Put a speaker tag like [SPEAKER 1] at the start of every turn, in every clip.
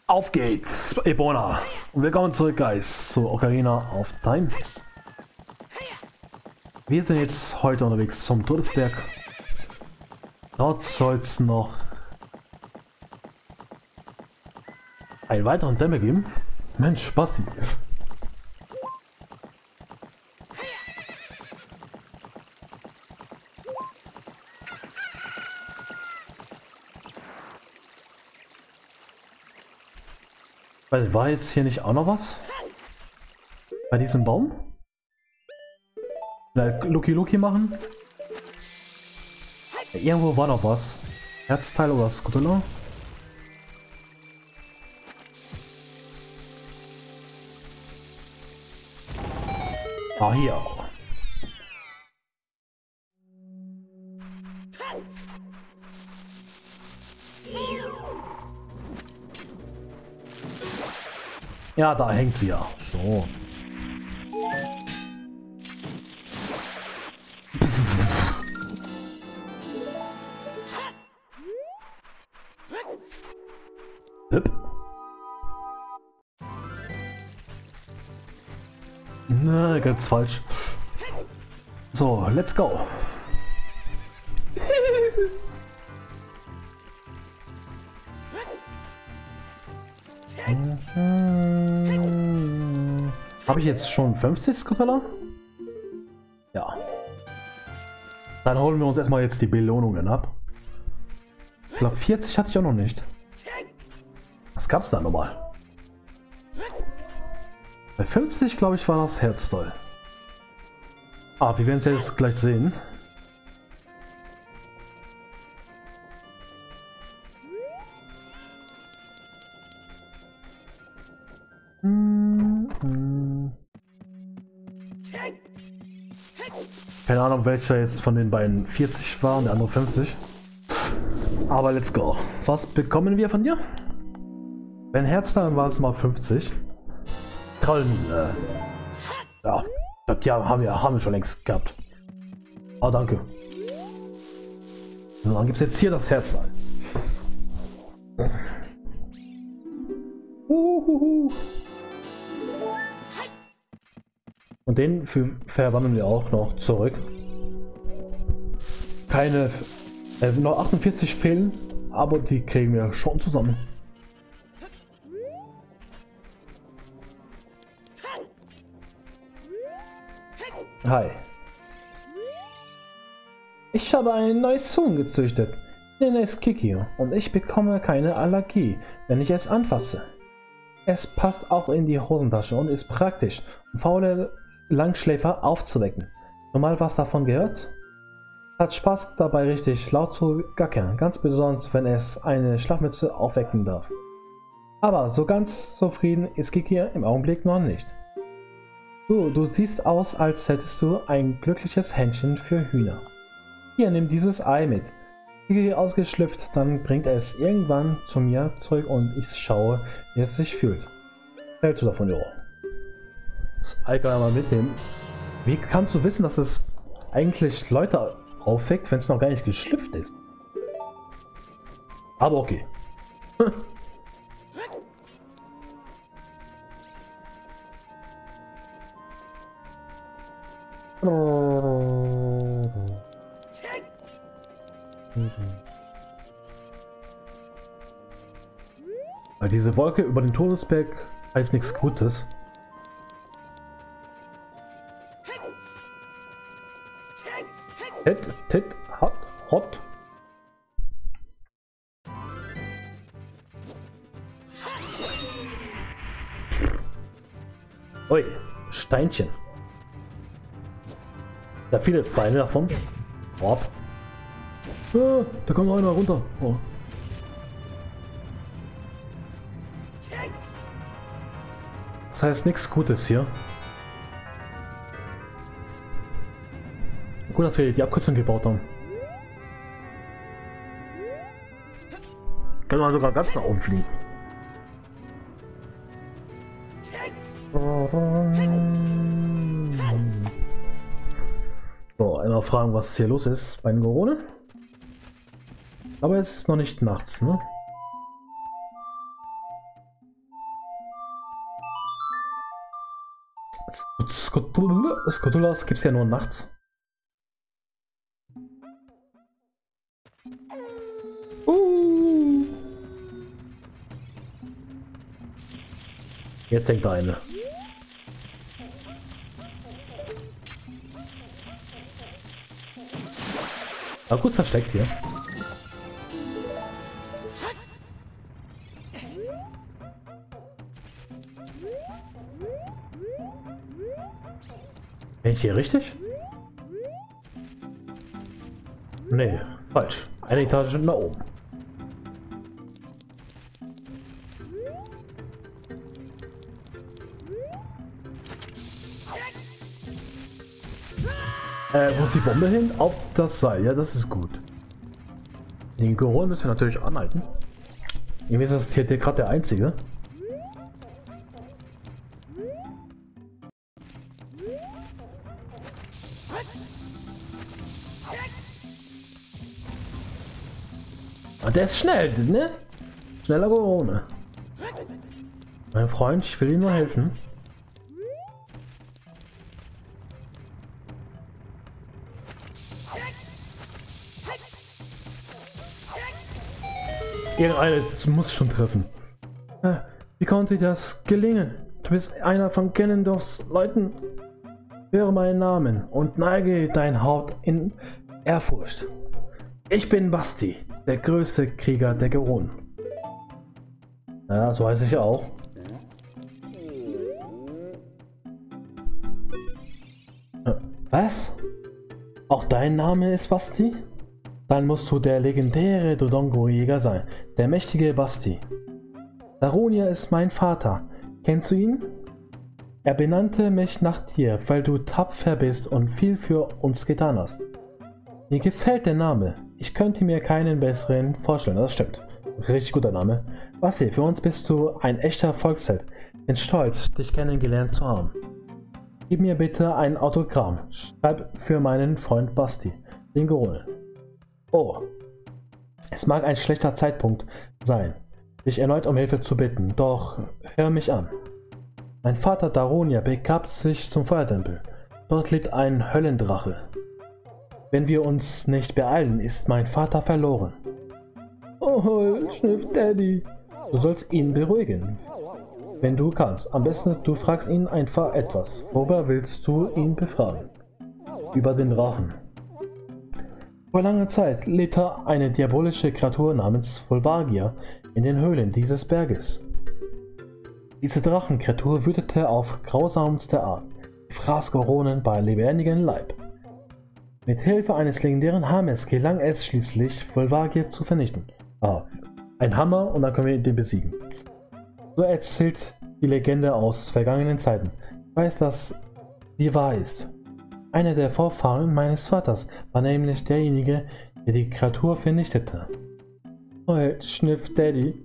[SPEAKER 1] Auf geht's, Ebona. Und willkommen zurück, Guys, zu Ocarina of Time. Wir sind jetzt heute unterwegs zum Todesberg. Dort soll es noch einen weiteren Tempel geben. Mensch, Basti. Weil war jetzt hier nicht auch noch was? Bei diesem Baum? Lucky Lucky machen? Ja, irgendwo war noch was. Herzteil oder Skutulla? Ah, hier. Ja, da hängt sie ja. So. Hüpp. Na, ganz falsch. So, let's go. Habe ich jetzt schon 50 Skutulla? Ja. Dann holen wir uns erstmal jetzt die Belohnungen ab. Ich glaube 40 hatte ich auch noch nicht. Was gab's da nochmal? Bei 50 glaube ich war das Herzteil. Ah, wir werden es jetzt gleich sehen. Keine Ahnung, welcher jetzt von den beiden 40 war und der andere 50. Aber let's go. Was bekommen wir von dir? Wenn Herz, dann war es mal 50. Krallen. Ja, das ja, haben wir schon längst gehabt. Ah, danke. So, dann gibt es jetzt hier das Herz. Und den verwandeln wir auch noch zurück. Keine, noch 48 fehlen, aber die kriegen wir schon zusammen. Hi. Ich habe ein neues Huhn gezüchtet. Nenne es Kiki und ich bekomme keine Allergie, wenn ich es anfasse. Es passt auch in die Hosentasche und ist praktisch, um faule Langschläfer aufzuwecken. Schon mal was davon gehört? Hat Spaß dabei, richtig laut zu gackern, ganz besonders wenn es eine Schlafmütze aufwecken darf. Aber so ganz zufrieden ist Kiki im Augenblick noch nicht. Du siehst aus, als hättest du ein glückliches Händchen für Hühner. Hier, nimm dieses Ei mit. Kiki ausgeschlüpft, dann bringt er es irgendwann zu mir zurück und ich schaue, wie es sich fühlt. Was hältst du davon, Jo? Das Ei kann man mal mitnehmen. Wie kannst du wissen, dass es eigentlich Leute aufweckt, wenn es noch gar nicht geschlüpft ist? Aber okay. Weil diese Wolke über den Todesberg heißt nichts Gutes. Tit, hot. Ui, Steinchen. Da viele Steine davon. Oh. Ah, da kommt noch einer runter. Oh. Das heißt nichts Gutes hier. Gut, dass wir die Abkürzung gebaut haben. Können wir sogar ganz nach oben fliegen. So, einmal fragen, was hier los ist bei den Gorone. Aber es ist noch nicht nachts, ne? Skutulas gibt es ja nur nachts. Jetzt hängt da eine. Aber gut versteckt hier. Bin ich hier richtig? Nee, falsch. Eine Etage nach oben. Wo ist die Bombe hin? Auf das Seil. Ja, das ist gut. Den Goron müssen wir natürlich anhalten. Irgendwie ist das hier gerade der einzige. Ah, der ist schnell, ne? Schneller Gorone. Mein Freund, ich will Ihnen nur helfen. Irgendeine muss schon treffen. Wie konnte das gelingen? Du bist einer von Ganondorfs Leuten. Höre meinen Namen und neige dein Haupt in Ehrfurcht. Ich bin Basti, der größte Krieger der Goron. Ja, so heiße ich auch. Was? Auch dein Name ist Basti? Dann musst du der legendäre Dodongo-Jäger sein, der mächtige Basti. Daronia ist mein Vater. Kennst du ihn? Er benannte mich nach dir, weil du tapfer bist und viel für uns getan hast. Mir gefällt der Name. Ich könnte mir keinen besseren vorstellen. Das stimmt. Richtig guter Name. Basti, für uns bist du ein echter Volksheld. Bin stolz, dich kennengelernt zu haben. Gib mir bitte ein Autogramm. Schreib für meinen Freund Basti, den Gorone. Oh, es mag ein schlechter Zeitpunkt sein, dich erneut um Hilfe zu bitten, doch hör mich an. Mein Vater Daronia begab sich zum Feuertempel. Dort lebt ein Höllendrache. Wenn wir uns nicht beeilen, ist mein Vater verloren. Oh, schnüfft Daddy. Du sollst ihn beruhigen, wenn du kannst. Am besten, du fragst ihn einfach etwas. Worüber willst du ihn befragen? Über den Drachen. Vor langer Zeit lebte eine diabolische Kreatur namens Volvagia in den Höhlen dieses Berges. Diese Drachenkreatur wütete auf grausamste Art, fraß Goronen bei lebendigem Leib. Mit Hilfe eines legendären Hammers gelang es schließlich, Volvagia zu vernichten. Ein Hammer und dann können wir den besiegen. So erzählt die Legende aus vergangenen Zeiten. Ich weiß, dass sie wahr ist. Einer der Vorfahren meines Vaters war nämlich derjenige, der die Kreatur vernichtete. Oh, schnifft Daddy.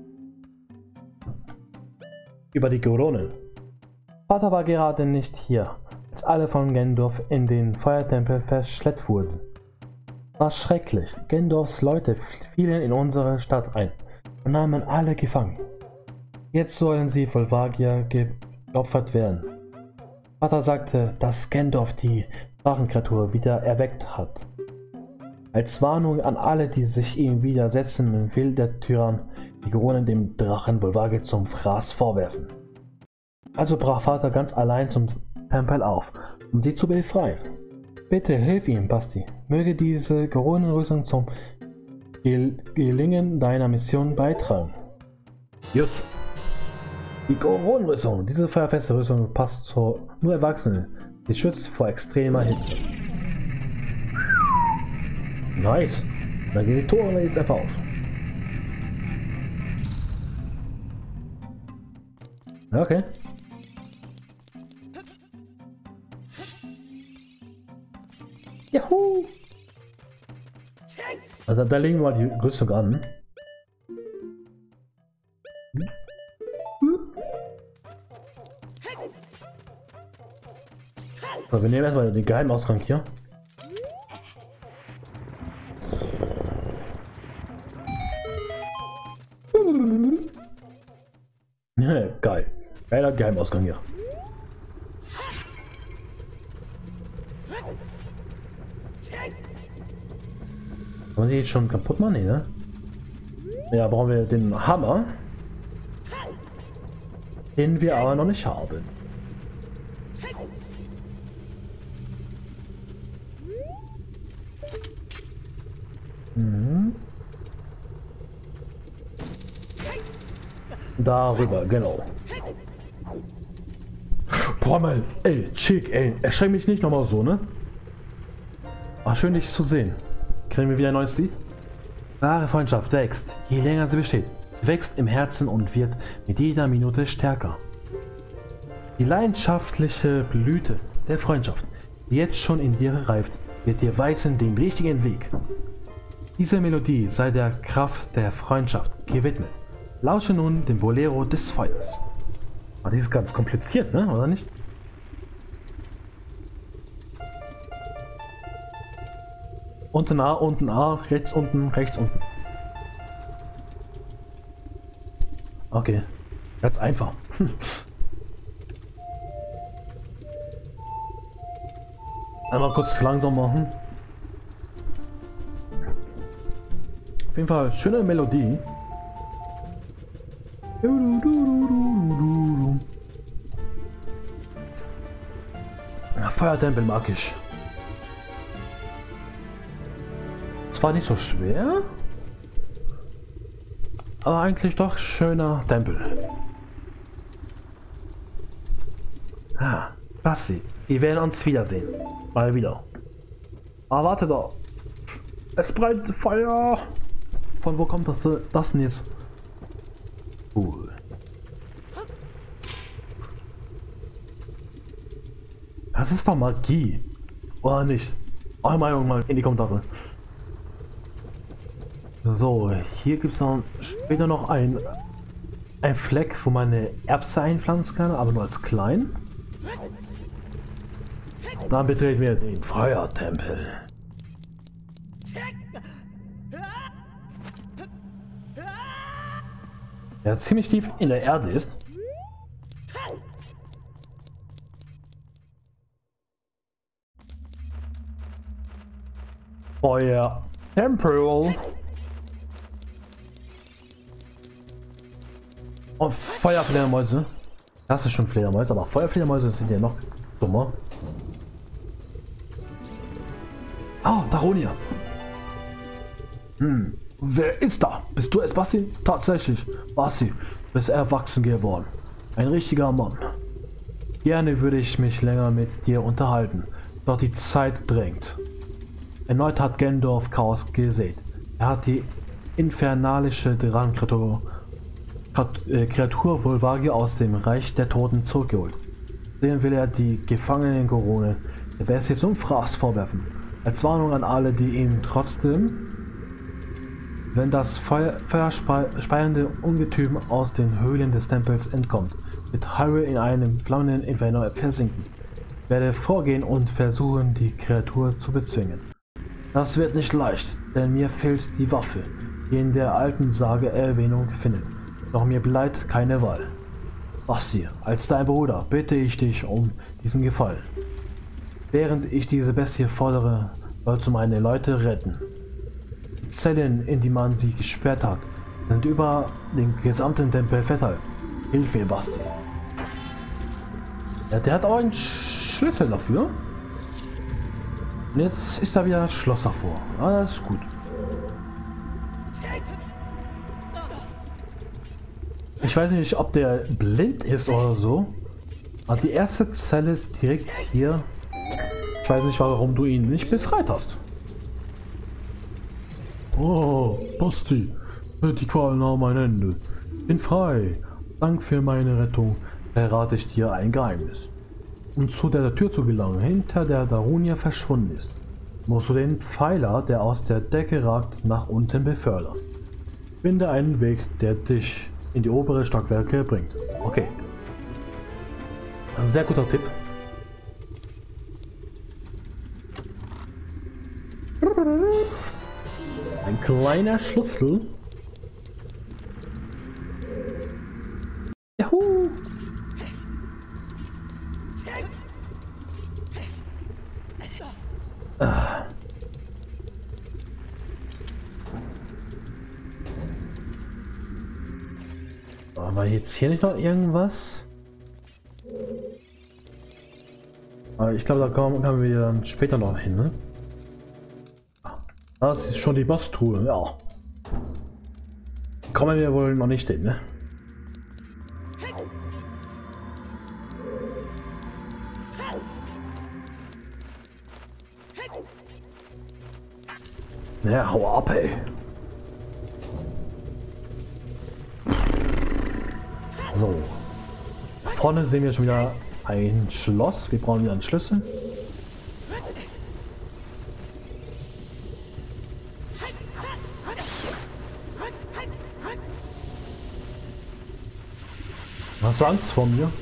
[SPEAKER 1] Über die Goronen. Vater war gerade nicht hier, als alle von Gendorf in den Feuertempel verschleppt wurden. War schrecklich. Gendorfs Leute fielen in unsere Stadt ein und nahmen alle gefangen. Jetzt sollen sie Volvagia geopfert werden. Vater sagte, dass Gendorf die Drachenkreatur wieder erweckt hat. Als Warnung an alle, die sich ihm widersetzen, will der Tyrann die Goronen dem Drachen Volvagia zum Fraß vorwerfen. Also brach Vater ganz allein zum Tempel auf, um sie zu befreien. Bitte hilf ihm, Basti. Möge diese Goronenrüstung zum Gelingen deiner Mission beitragen. Just. Die Goronenrüstung. Diese feuerfeste Rüstung passt zu nur Erwachsenen. Sie schützt vor extremer Hitze. Nice. Dann gehen die Tore jetzt einfach auf. Okay. Juhu! Also da legen wir mal die Rüstung an. So, wir nehmen erstmal den Geheimausgang hier. Geil. Geiler Geheimausgang hier. Kann man die jetzt schon kaputt machen? Nee, ne? Ja, brauchen wir den Hammer. Den wir aber noch nicht haben. Mhm. Darüber, genau. Boah, mal, ey, Chick, ey, erschreck mich nicht nochmal so, ne? Ach, schön dich zu sehen. Kriegen wir wieder ein neues Lied? Wahre Freundschaft wächst, je länger sie besteht. Sie wächst im Herzen und wird mit jeder Minute stärker. Die leidenschaftliche Blüte der Freundschaft, die jetzt schon in dir reift, wird dir weisen den richtigen Weg. Diese Melodie sei der Kraft der Freundschaft gewidmet. Lausche nun dem Bolero des Feuers. Ah, die ist ganz kompliziert, ne? Oder nicht? Unten A, rechts unten, rechts unten. Okay, ganz einfach. Einmal kurz langsam machen. Auf jeden Fall schöne Melodie. Ja, Feuertempel mag ich. Es war nicht so schwer, aber eigentlich doch schöner Tempel. Ah, Basti, wir werden uns wiedersehen. Mal wieder. Ah, warte da. Es brennt Feuer. Von wo kommt das denn jetzt? Das ist doch Magie. Oder nicht? Eure Meinung mal in die Kommentare. So, hier gibt es dann später noch ein Fleck, wo man eine Erbse einpflanzen kann, aber nur als klein. Dann betreten wir den Feuertempel. Der ziemlich tief in der Erde ist. Feuertempel. Und Feuerfledermäuse. Das ist schon Fledermäuse, aber Feuerfledermäuse sind ja noch dummer. Ah, Daronia. Wer ist da? Bist du es, Basti? Tatsächlich. Basti, bist erwachsen geworden. Ein richtiger Mann. Gerne würde ich mich länger mit dir unterhalten, doch die Zeit drängt. Erneut hat Gendorf Chaos gesät. Er hat die infernalische Kreatur Volvagia aus dem Reich der Toten zurückgeholt. Dem will er die gefangenen Gorone der Bestie zum Fraß vorwerfen. Als Warnung an alle, die ihm trotzdem, wenn das feuerspeiende Ungetüm aus den Höhlen des Tempels entkommt, wird Hyrule in einem flammenden Inferno versinken. Ich werde vorgehen und versuchen, die Kreatur zu bezwingen. Das wird nicht leicht, denn mir fehlt die Waffe, die in der alten Sage Erwähnung findet. Doch mir bleibt keine Wahl. Basti, als dein Bruder bitte ich dich um diesen Gefallen. Während ich diese Bestie fordere, sollst du meine Leute retten. Die Zellen, in die man sie gesperrt hat, sind über den gesamten Tempel verteilt. Hilf mir, Basti. Ja, der hat auch einen Schlüssel dafür. Und jetzt ist da wieder das Schloss davor. Ah, das ist gut. Ich weiß nicht, ob der blind ist oder so. Aber die erste Zelle ist direkt hier. Ich weiß nicht, warum du ihn nicht befreit hast. Oh, Basti, die Qual nahm mein Ende. Bin frei. Dank für meine Rettung verrate ich dir ein Geheimnis. Um zu der Tür zu gelangen, hinter der Daronia verschwunden ist, musst du den Pfeiler, der aus der Decke ragt, nach unten befördern. Finde einen Weg, der dich in die oberen Stockwerke bringt. Okay. Ein sehr guter Tipp. Ein kleiner Schlüssel. Juhu! Aber jetzt hier nicht noch irgendwas? Aber ich glaube, da kommen wir dann später noch hin, ne? Das ist schon die Boss-Truhe, ja. Kommen wir wohl noch nicht hin, ne? Ja, hau ab, ey. So. Vorne sehen wir schon wieder ein Schloss. Wir brauchen wieder einen Schlüssel. Hast du Angst vor mir?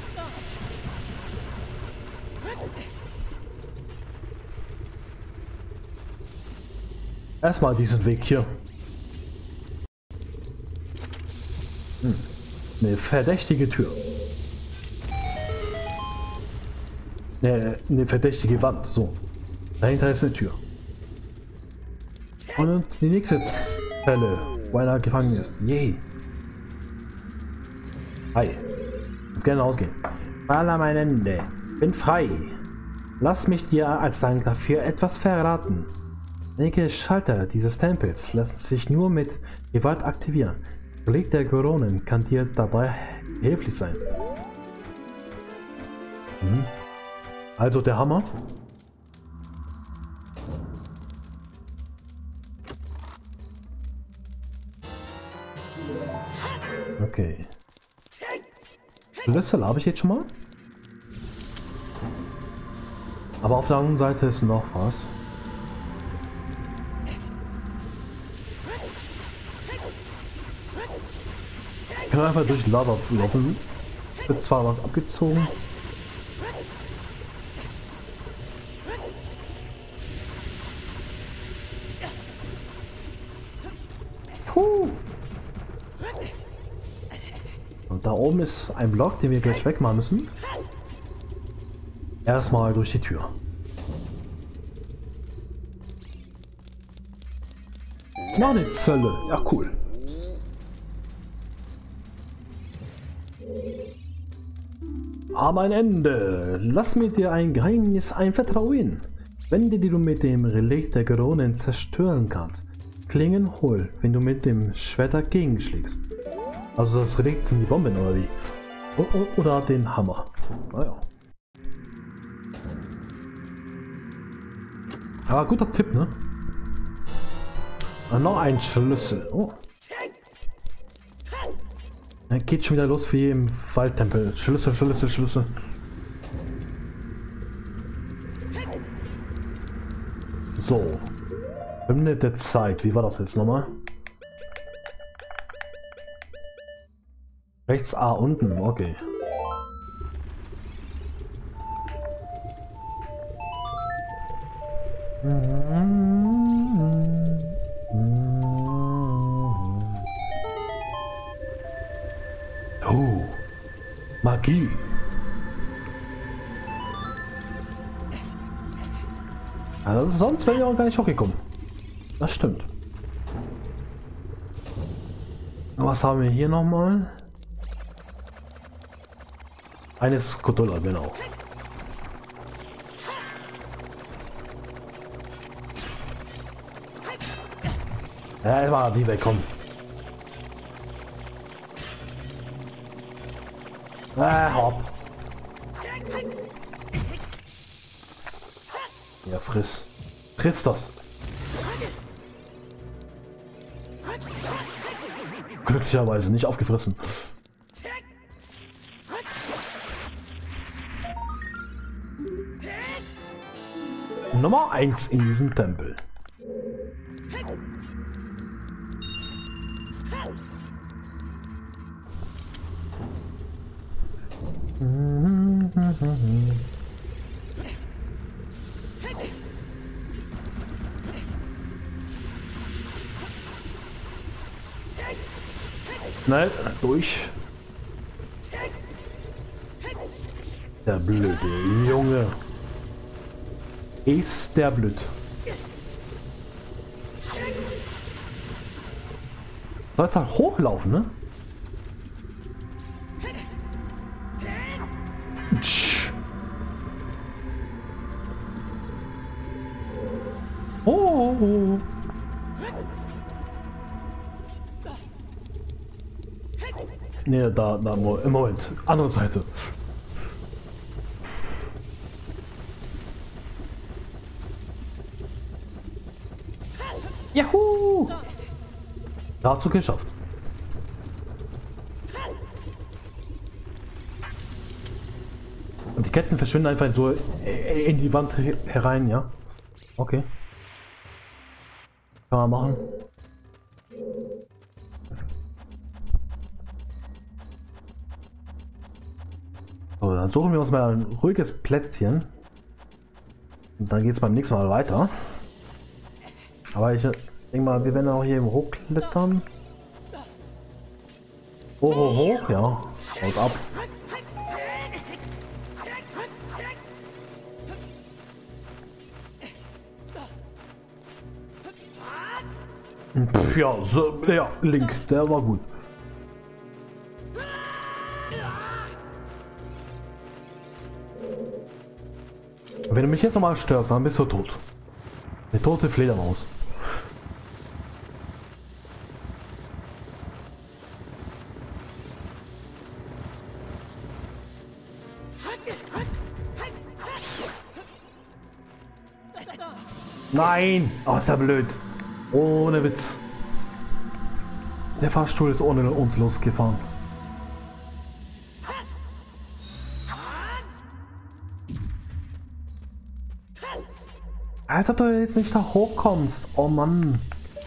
[SPEAKER 1] Erstmal diesen Weg hier. Eine verdächtige Tür. Eine verdächtige Wand. So. Dahinter ist eine Tür. Und die nächste Zelle, wo einer gefangen ist. Yay. Hi. Ich gerne ausgehen. Alla mein Ende. Bin frei. Lass mich dir als Dank dafür etwas verraten. Einige Schalter dieses Tempels lassen sich nur mit Gewalt aktivieren. Der Relikt der Goronen kann dir dabei behilflich sein. Also der Hammer. Okay. Schlüssel habe ich jetzt schon mal. Aber auf der anderen Seite ist noch was. Ich kann einfach durch Lava laufen. Wird zwar was abgezogen. Und da oben ist ein Block, den wir gleich wegmachen müssen. Erstmal durch die Tür. Noch eine Zelle. Ja, cool. Aber ein Ende. Lass mir dir ein Geheimnis anvertrauen. Wände, die du mit dem Relikt der Goronen zerstören kannst, klingen hohl, wenn du mit dem Schwert dagegen schlägst. Also das Relikt sind die Bomben oder wie? Oder den Hammer. Naja. Aber guter Tipp, ne? Und noch ein Schlüssel. Oh. Dann geht schon wieder los wie im Waldtempel. Schlüssel, Schlüssel, Schlüssel. So. Hymne der Zeit. Wie war das jetzt nochmal? Rechts A unten. Okay. Oh, Magie. Also sonst wäre ich auch gar nicht hochgekommen. Das stimmt. Was haben wir hier nochmal? Eine Skotola, genau. Ja, immer wie wegkommen. Hopp. Ja, friss. Friss das. Glücklicherweise nicht aufgefressen. Nummer 1 in diesem Tempel. Schnell durch. Der blöde Junge. Ist der blöd. Soll jetzt halt hochlaufen, ne? Oh. Ne, da, Moment. Andere Seite. Juhu! Dazu geschafft. Und die Ketten verschwinden einfach so in die Wand herein, ja? Okay. Kann man machen. So, dann suchen wir uns mal ein ruhiges Plätzchen. Und dann geht es beim nächsten Mal weiter. Aber ich denke mal, wir werden auch hier im hochklettern. Hoch, ja. Haut ab. Ja, so, ja, Link, der war gut. Wenn du mich jetzt nochmal störst, dann bist du tot. Eine tote Fledermaus. Nein! Oh, ist ja blöd. Ohne Witz. Der Fahrstuhl ist ohne uns losgefahren. Als ob du jetzt nicht da hochkommst. Oh Mann.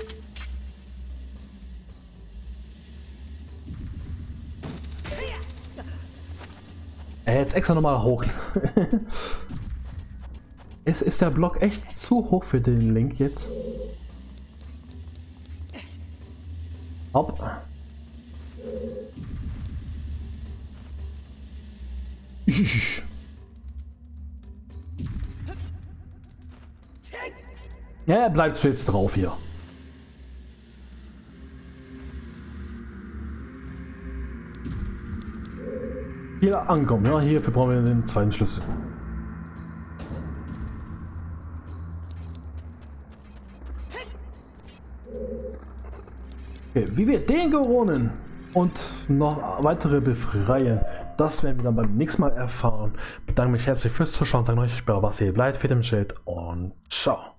[SPEAKER 1] Jetzt extra nochmal hoch. Ist der Block echt zu hoch für den Link jetzt? Hopp. Ja, er bleibt jetzt drauf hier. Hier ankommen, ja, hierfür brauchen wir den zweiten Schlüssel. Okay, wie wir den gewonnen und noch weitere befreien, das werden wir dann beim nächsten Mal erfahren. Bedanke mich herzlich fürs Zuschauen, sage euch, ich bin was ihr bleibt, fit im Schild und ciao.